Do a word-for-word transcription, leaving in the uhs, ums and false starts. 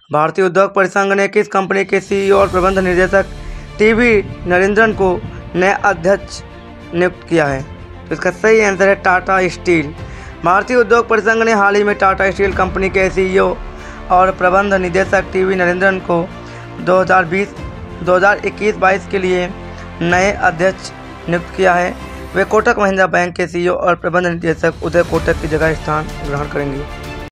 भारतीय उद्योग परिसंघ ने किस कंपनी के सीईओ और प्रबंध निदेशक टीवी नरेंद्रन को नया अध्यक्ष नियुक्त किया है? तो इसका सही आंसर है टाटा स्टील। भारतीय उद्योग परिसंघ ने हाल ही में टाटा स्टील कंपनी के सीईओ और प्रबंध निदेशक टीवी नरेंद्रन को दो हज़ार बीस दो हज़ार इक्कीस बाईस के लिए नए अध्यक्ष नियुक्त किया है। वे कोटक महिंद्रा बैंक के सीईओ और प्रबंध निदेशक उदय कोटक की जगह स्थान ग्रहण करेंगे।